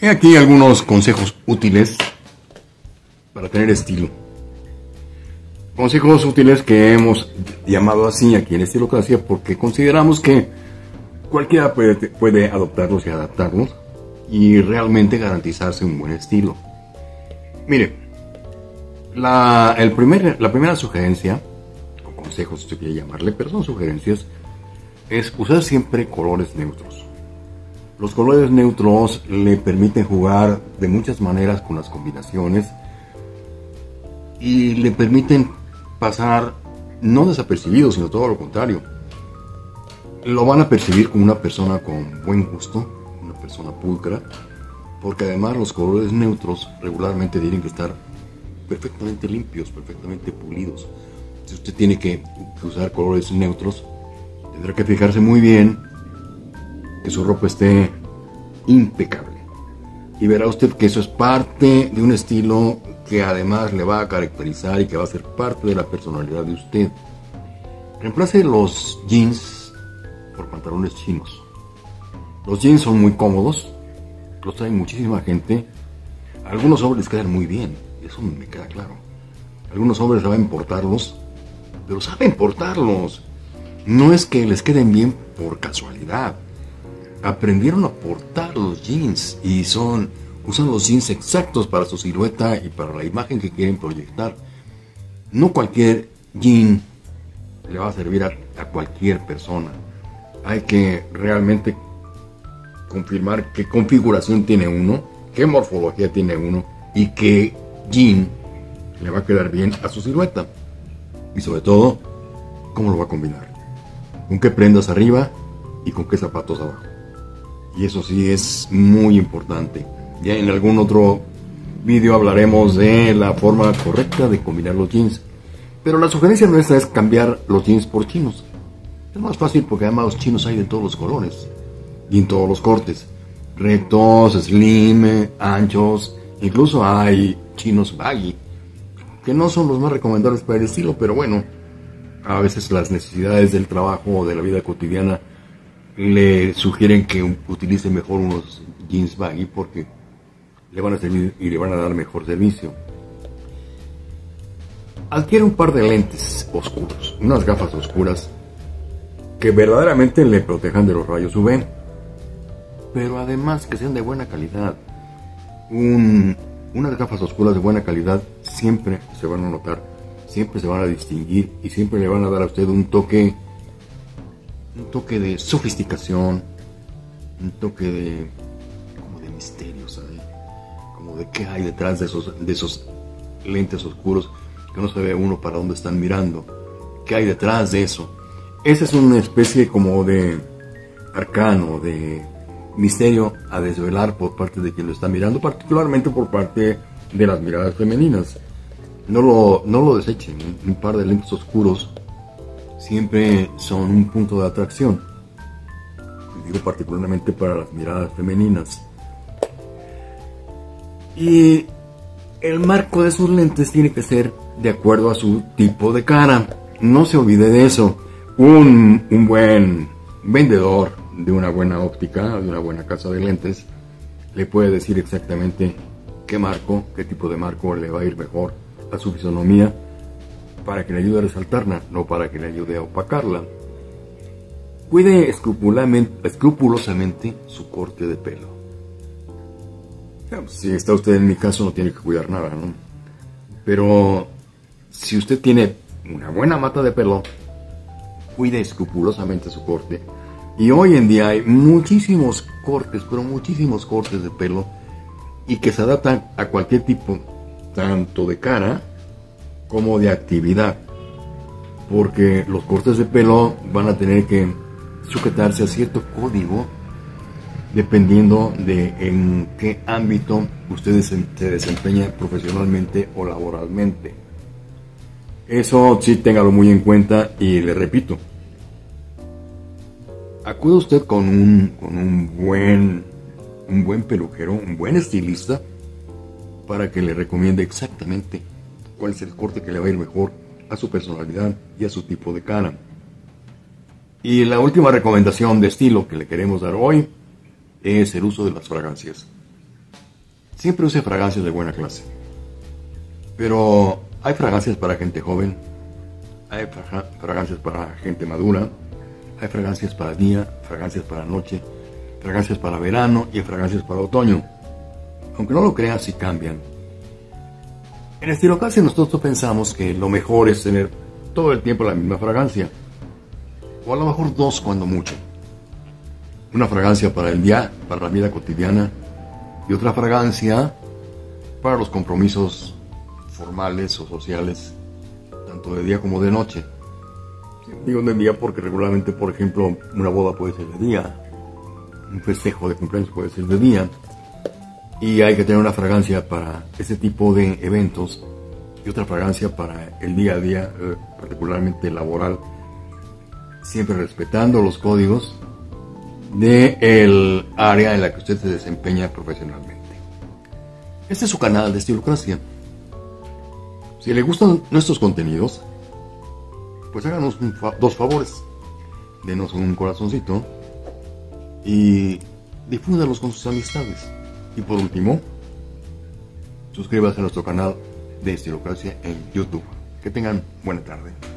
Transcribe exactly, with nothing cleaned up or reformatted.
He aquí algunos consejos útiles para tener estilo. Consejos útiles que hemos llamado así aquí en Estilocracia porque consideramos que cualquiera puede, puede adoptarlos y adaptarlos y realmente garantizarse un buen estilo. Mire, la, el primer, la primera sugerencia, o consejos si usted quiere llamarle, pero son sugerencias, es usar siempre colores neutros. Los colores neutros le permiten jugar de muchas maneras con las combinaciones y le permiten pasar no desapercibidos, sino todo lo contrario. Lo van a percibir como una persona con buen gusto, una persona pulcra, porque además los colores neutros regularmente tienen que estar perfectamente limpios, perfectamente pulidos. Si usted tiene que usar colores neutros, tendrá que fijarse muy bien que su ropa esté impecable. Y verá usted que eso es parte de un estilo que además le va a caracterizar y que va a ser parte de la personalidad de usted. Reemplace los jeans por pantalones chinos. Los jeans son muy cómodos, los trae muchísima gente. A algunos hombres les quedan muy bien, eso me queda claro. Algunos hombres saben portarlos, pero saben portarlos. No es que les queden bien por casualidad. Aprendieron a portar los jeans y son usan los jeans exactos para su silueta y para la imagen que quieren proyectar. No cualquier jean le va a servir a, a cualquier persona. Hay que realmente confirmar qué configuración tiene uno, qué morfología tiene uno y qué jean le va a quedar bien a su silueta. Y sobre todo, cómo lo va a combinar. Con qué prendas arriba y con qué zapatos abajo. Y eso sí es muy importante. Ya en algún otro vídeo hablaremos de la forma correcta de combinar los jeans. Pero la sugerencia nuestra es cambiar los jeans por chinos. Es más fácil porque además los chinos hay de todos los colores y en todos los cortes. Rectos, slim, anchos, incluso hay chinos baggy, que no son los más recomendables para el estilo, pero bueno, a veces las necesidades del trabajo o de la vida cotidiana le sugieren que utilice mejor unos jeans baggy porque le van a servir y le van a dar mejor servicio. Adquiere un par de lentes oscuros, unas gafas oscuras que verdaderamente le protejan de los rayos U V, pero además que sean de buena calidad. Un, unas gafas oscuras de buena calidad siempre se van a notar, siempre se van a distinguir y siempre le van a dar a usted un toque, un toque de sofisticación, un toque de como de misterio, ¿sabe? Como de qué hay detrás de esos, de esos lentes oscuros que no se ve uno para dónde están mirando. ¿Qué hay detrás de eso? Esa es una especie como de arcano, de misterio a desvelar por parte de quien lo está mirando, particularmente por parte de las miradas femeninas. No lo, no lo desechen, un par de lentes oscuros siempre son un punto de atracción. Digo particularmente para las miradas femeninas. Y el marco de sus lentes tiene que ser de acuerdo a su tipo de cara. No se olvide de eso. Un, un buen vendedor de una buena óptica, de una buena casa de lentes, le puede decir exactamente qué marco, qué tipo de marco le va a ir mejor a su fisonomía para que le ayude a resaltarla, no para que le ayude a opacarla. Cuide escrupulosamente su corte de pelo. Si está usted en mi caso no tiene que cuidar nada, ¿no? Pero si usted tiene una buena mata de pelo, cuide escrupulosamente su corte. Y hoy en día hay muchísimos cortes, pero muchísimos cortes de pelo y que se adaptan a cualquier tipo, tanto de cara como de actividad, porque los cortes de pelo van a tener que sujetarse a cierto código dependiendo de en qué ámbito usted se desempeña profesionalmente o laboralmente. Eso sí, téngalo muy en cuenta y le repito, acude usted con un, con un buen un buen peluquero, un buen estilista para que le recomiende exactamente cuál es el corte que le va a ir mejor a su personalidad y a su tipo de cara. Y la última recomendación de estilo que le queremos dar hoy es el uso de las fragancias. siempre use fragancias de buena clase. Pero hay fragancias para gente joven, hay fragancias para gente madura, hay fragancias para día, fragancias para noche, fragancias para verano y fragancias para otoño. Aunque no lo crean, sí cambian. En Estilocracia nosotros pensamos que lo mejor es tener todo el tiempo la misma fragancia, o a lo mejor dos cuando mucho. Una fragancia para el día, para la vida cotidiana, y otra fragancia para los compromisos formales o sociales, tanto de día como de noche. Digo de día porque regularmente, por ejemplo, una boda puede ser de día, un festejo de cumpleaños puede ser de día, y hay que tener una fragancia para ese tipo de eventos y otra fragancia para el día a día, eh, particularmente laboral, siempre respetando los códigos del área en la que usted se desempeña profesionalmente. Este es su canal de Estilocracia. Si le gustan nuestros contenidos, pues háganos un fa- dos favores. Denos un corazoncito y difúndalos con sus amistades. Y por último, suscríbase a nuestro canal de Estilocracia en YouTube. Que tengan buena tarde.